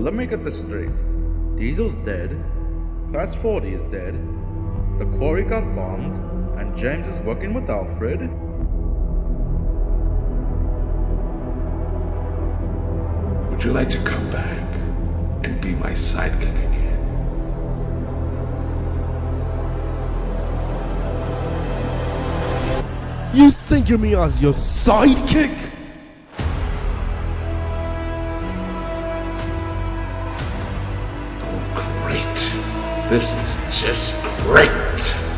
let me get this straight. Diesel's dead, Class 40 is dead, the quarry got bombed, and James is working with Alfred. Would you like to come back and be my sidekick again? You think of me as your sidekick? Oh, great. This is just great.